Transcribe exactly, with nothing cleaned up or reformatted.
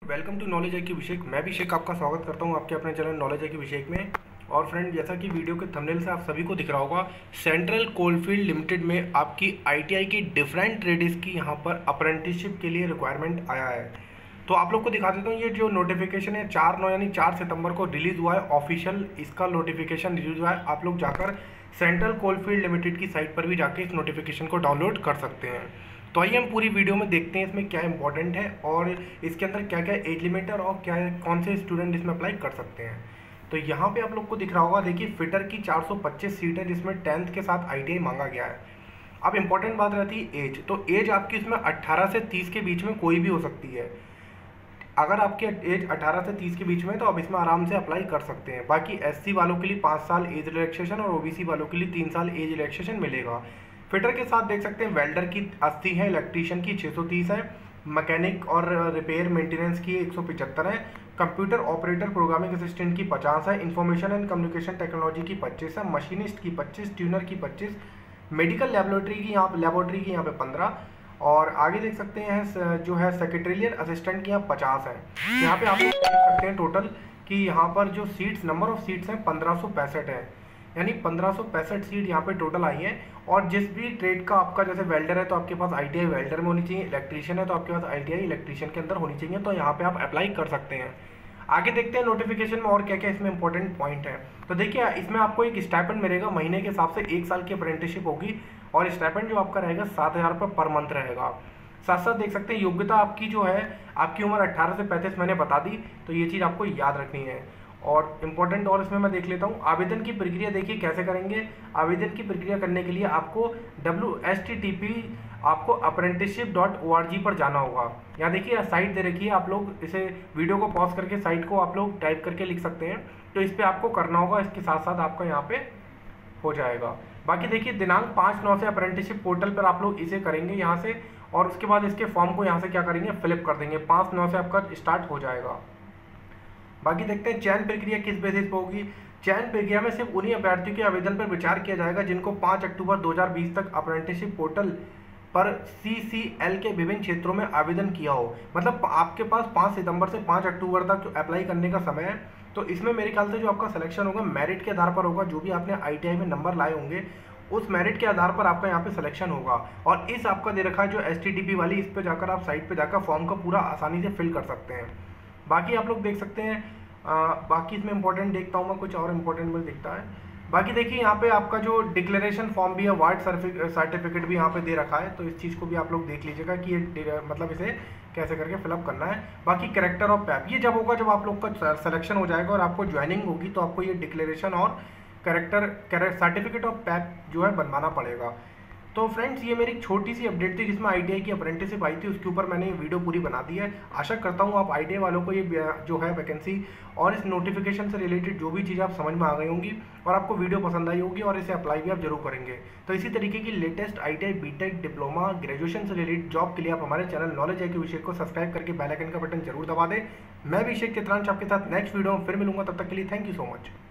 Welcome to knowledge IQ Abhishek. मैं अभिषेक आपका स्वागत करता हूं आपके अपने चैनल नॉलेज आईक्यू अभिषेक में। और फ्रेंड, जैसा कि वीडियो के थंबनेल से आप सभी को दिख रहा होगा, सेंट्रल कोलफील्ड लिमिटेड में आपकी आईटीआई की डिफरेंट ट्रेड्स की यहां पर अप्रेंटिसशिप के लिए रिक्वायरमेंट आया है। तो आप लोग को दिखा देता हूँ, ये जो नोटिफिकेशन है चार नौ यानी चार सितंबर को रिलीज़ हुआ है। ऑफिशियल इसका नोटिफिकेशन रिलीज हुआ है। आप लोग जाकर सेंट्रल कोलफील्ड लिमिटेड की साइट पर भी जाके इस नोटिफिकेशन को डाउनलोड कर सकते हैं। तो आइए हम पूरी वीडियो में देखते हैं इसमें क्या इंपॉर्टेंट है और इसके अंदर क्या क्या एज लिमिट है और क्या कौन से स्टूडेंट इसमें अप्लाई कर सकते हैं। तो यहाँ पे आप लोग को दिख रहा होगा, देखिए फिटर की चार सौ पच्चीस सीट है जिसमें टेंथ के साथ आईटीआई मांगा गया है। अब इंपॉर्टेंट बात रहती है एज। तो एज आपकी इसमें अट्ठारह से तीस के बीच में कोई भी हो सकती है। अगर आपकी एज अठारह से तीस के बीच में तो आप इसमें आराम से अप्लाई कर सकते हैं। बाकी एससी वालों के लिए पाँच साल एज रिलैक्सेशन और ओबीसी वालों के लिए तीन साल एज रिलैक्सेशन मिलेगा। फिटर के साथ देख सकते हैं वेल्डर की अस्सी है, इलेक्ट्रीशियन की छः सौ तीस है, मैकेनिक और रिपेयर मेंटेनेंस की एक सौ पचहत्तर है, कंप्यूटर ऑपरेटर प्रोग्रामिंग असिस्टेंट की पचास है, इन्फॉर्मेशन एंड कम्युनिकेशन टेक्नोलॉजी की पच्चीस है, मशीनिस्ट की पच्चीस, ट्यूनर की पच्चीस, मेडिकल लेबोरेटरी की यहाँ लेबोरेटरी की यहाँ पे पंद्रह, और आगे देख सकते हैं जो है सेक्रेटरियल असिस्टेंट की यहाँ पचास है। यहाँ पे आप लोग देख सकते हैं टोटल कि यहाँ पर जो सीट्स नंबर ऑफ सीट्स हैं पंद्रह सौ पैंसठ है, यानी पंद्रह सौ पैंसठ सीट यहाँ पे टोटल आई है। और जिस भी ट्रेड का आपका, जैसे वेल्डर है तो आपके पास आईटीआई वेल्डर में होनी चाहिए, इलेक्ट्रीशियन है तो आपके पास आईटीआई इलेक्ट्रीशियन के अंदर होनी चाहिए। तो यहाँ पे आप अप्लाई कर सकते हैं। आगे देखते हैं नोटिफिकेशन में और क्या क्या इसमें इंपॉर्टेंट पॉइंट है। तो देखिए इसमें आपको एक स्टाइपेंड मिलेगा, महीने के हिसाब से एक साल की अप्रेंटिसशिप होगी और स्टाइपेंड जो आपका रहेगा सात हज़ार रुपये पर मंथ रहेगा। साथ साथ देख सकते हैं योग्यता आपकी जो है, आपकी उम्र अट्ठारह से पैंतीस मैंने बता दी, तो ये चीज़ आपको याद रखनी है। और इम्पोर्टेंट और इसमें मैं देख लेता हूँ आवेदन की प्रक्रिया। देखिए कैसे करेंगे। आवेदन की प्रक्रिया करने के लिए आपको W H T T P आपको apprenticeship dot O R G पर जाना होगा। यहाँ देखिए साइट दे रखी है, आप लोग इसे वीडियो को पॉज करके साइट को आप लोग टाइप करके लिख सकते हैं। तो इस पर आपको करना होगा, इसके साथ साथ आपका यहाँ पे हो जाएगा। बाकी देखिए दिनांक पाँच नौ से अप्रेंटिसशिप पोर्टल पर आप लोग इसे करेंगे यहाँ से, और उसके बाद इसके फॉर्म को यहाँ से क्या करेंगे, फिलअप कर देंगे। पाँच नौ से आपका स्टार्ट हो जाएगा। बाकी देखते हैं चयन प्रक्रिया किस बेसिस पर होगी। चयन प्रक्रिया में सिर्फ उन्हीं अभ्यर्थियों के आवेदन पर विचार किया जाएगा जिनको पाँच अक्टूबर दो हज़ार बीस तक अप्रेंटिसशिप पोर्टल पर सी सी एल के विभिन्न क्षेत्रों में आवेदन किया हो। मतलब आपके पास पाँच सितंबर से पाँच अक्टूबर तक अप्लाई करने का समय है। तो इसमें मेरे ख्याल से जो आपका सिलेक्शन होगा मेरिट के आधार पर होगा। जो भी आपने आईटीआई में नंबर लाए होंगे उस मेरिट के आधार पर आपका यहाँ पे सिलेक्शन होगा। और इस आपका दे रखा है जो एस टी टी पी वाली, इस पर जाकर आप साइट पर जाकर फॉर्म का पूरा आसानी से फिल कर सकते हैं। बाकी आप लोग देख सकते हैं। आ, बाकी इसमें इंपॉर्टेंट देखता हूँ मैं, कुछ और इंपॉर्टेंट मुझे दिखता है। बाकी देखिए यहाँ पे आपका जो डिक्लेरेशन फॉर्म भी है, वार्ड सर्टिफिकेट भी यहाँ पे दे रखा है। तो इस चीज़ को भी आप लोग देख लीजिएगा कि ये मतलब इसे कैसे करके फिलअप करना है। बाकी कैरेक्टर ऑफ पैप ये जब होगा, जब आप लोग का सिलेक्शन हो जाएगा और आपको ज्वाइनिंग होगी, तो आपको ये डिक्लेरेशन और कैरेक्टर सर्टिफिकेट ऑफ पैप जो है बनवाना पड़ेगा। तो फ्रेंड्स, ये मेरी छोटी सी अपडेट थी जिसमें आईटीआई की अप्रेंटिसशिप आई थी, उसके ऊपर मैंने ये वीडियो पूरी बना दी है। आशा करता हूँ आप आईटीआई वालों को ये जो है वैकेंसी और इस नोटिफिकेशन से रिलेटेड जो भी चीज़ें आप समझ में आ गई होंगी और आपको वीडियो पसंद आई होगी और इसे अप्लाई भी आप जरूर करेंगे। तो इसी तरीके की latest ITI, BTech, diploma, graduation से रिलेटेड जॉब के लिए आप हमारे चैनल नॉलेज आईक्यू अभिषेक को सब्सक्राइब करके बेल आइकन का बटन जरूर दबा दें। मैं अभिषेक चित्रांश आपके साथ नेक्स्ट वीडियो में फिर मिलूंगा। तब तक के लिए थैंक यू सो मच।